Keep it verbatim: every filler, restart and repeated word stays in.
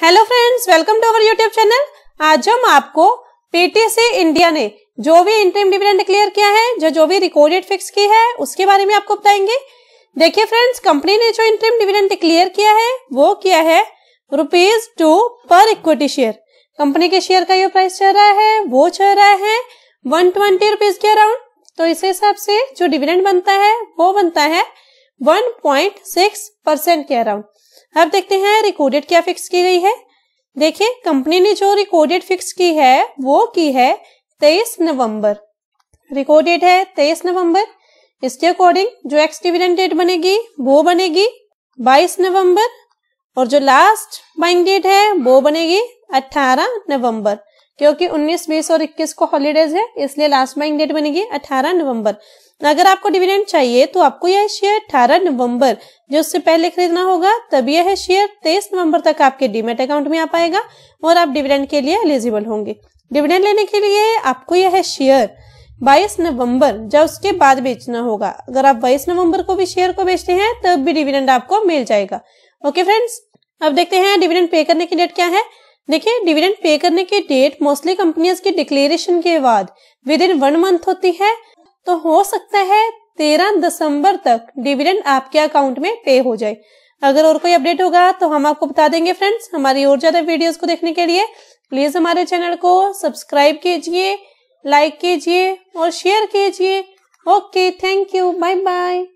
Hello friends, welcome to our YouTube channel. आज हम आपको पीटीसी इंडिया ने जो भी इंटरिम डिविडेंड डिक्लेयर किया है, जो जो भी रिकॉर्डेड फिक्स की है, उसके बारे में आपको बताएंगे। देखिए फ्रेंड्स, कंपनी ने जो इंटरिम डिविडेंड डिक्लेयर किया है वो किया है रुपीज टू पर इक्विटी शेयर। कंपनी के शेयर का जो प्राइस चल रहा है वो चल रहा है वन ट्वेंटी रुपीज के अराउंड। तो इस हिसाब से जो डिविडेंड बनता है वो बनता है वन पॉइंट सिक्स परसेंट के अराउंड। अब देखते हैं रिकॉर्डेड क्या फिक्स की गई है। देखिए, कंपनी ने जो रिकॉर्डेड फिक्स की है वो की है तेईस नवंबर। रिकॉर्डेड है तेईस नवंबर। इसके अकॉर्डिंग जो एक्स डिविडेंड डेट बनेगी वो बनेगी बाईस नवंबर और जो लास्ट बाइंग डेट है वो बनेगी अठारह नवंबर। क्योंकि उन्नीस, बीस और इक्कीस को हॉलीडेज है, इसलिए लास्ट बाइंग डेट बनेगी अठारह नवंबर। अगर आपको डिविडेंड चाहिए तो आपको यह शेयर अठारह नवंबर जो उससे पहले खरीदना होगा, तभी यह शेयर तेईस नवंबर तक आपके डीमेट अकाउंट में आ पाएगा और आप डिविडेंड के लिए एलिजिबल होंगे। डिविडेंड लेने के लिए आपको यह शेयर बाईस नवंबर जब उसके बाद बेचना होगा। अगर आप बाईस नवंबर को भी शेयर को बेचते हैं तब भी डिविडेंड आपको मिल जाएगा। ओके फ्रेंड्स, अब देखते हैं डिविडेंड पे करने की डेट क्या है। देखिए, डिविडेंड पे करने की डेट मोस्टली कंपनियों की डिक्लेरेशन के बाद विद इन वन मंथ होती है। तो हो सकता है तेरह दिसंबर तक डिविडेंड आपके अकाउंट में पे हो जाए। अगर और कोई अपडेट होगा तो हम आपको बता देंगे। फ्रेंड्स, हमारी और ज्यादा वीडियोस को देखने के लिए प्लीज हमारे चैनल को सब्सक्राइब कीजिए, लाइक कीजिए और शेयर कीजिए। Okay, thank you, bye bye.